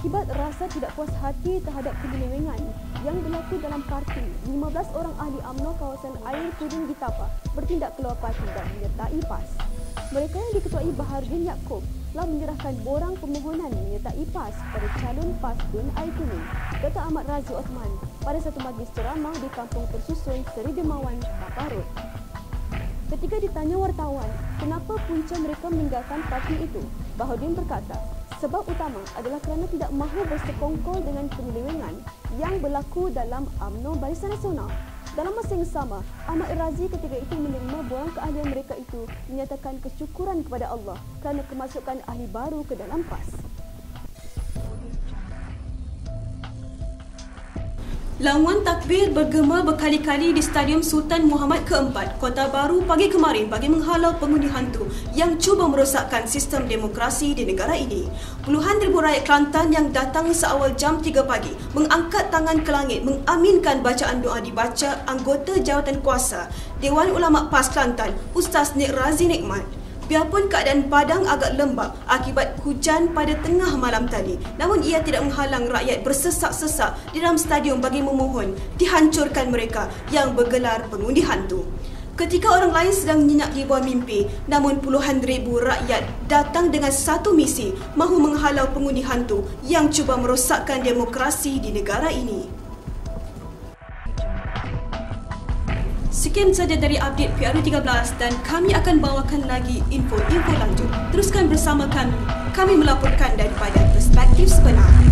Akibat rasa tidak puas hati terhadap penyelewengan yang berlaku dalam parti, 15 orang ahli UMNO kawasan Air Kuding Gitapah bertindak keluar parti dan menyertai PAS. Mereka yang diketuai Baharudin Yaakob telah menyerahkan borang permohonan menyertai PAS pada calon PAS Dun Air Kuding, Dr. Ahmad Razi Osman, pada satu majlis ceramah di Kampung Tersusun, Seri Dermawan, Tapah Rod. Ketika ditanya wartawan kenapa punca mereka meninggalkan parti itu, Baharudin berkata, sebab utama adalah kerana tidak mahu bersekongkol dengan penyelewengan yang berlaku dalam UMNO Barisan Nasional. Dalam masa yang sama, Ahmad Razi ketika itu menerima borang keahlian mereka itu menyatakan kesyukuran kepada Allah kerana kemasukan ahli baru ke dalam PAS. Languan takbir bergema berkali-kali di Stadium Sultan Muhammad ke-4, Kota Baru pagi kemarin bagi menghalau pengundi hantu yang cuba merosakkan sistem demokrasi di negara ini. Puluhan ribu rakyat Kelantan yang datang seawal jam 3 pagi mengangkat tangan ke langit mengaminkan bacaan doa dibaca anggota jawatan kuasa Dewan Ulama PAS Kelantan, Ustaz Nik Razi Nikmat. Biarpun keadaan padang agak lembab akibat hujan pada tengah malam tadi, namun ia tidak menghalang rakyat bersesak-sesak di dalam stadium bagi memohon dihancurkan mereka yang bergelar pengundi hantu. Ketika orang lain sedang nyenyak di bawah mimpi, namun puluhan ribu rakyat datang dengan satu misi, mahu menghalau pengundi hantu yang cuba merosakkan demokrasi di negara ini. Sekian saja dari update PRU13 dan kami akan bawakan lagi info-info lanjut. Teruskan bersama kami. Kami melaporkan daripada perspektif sebenar.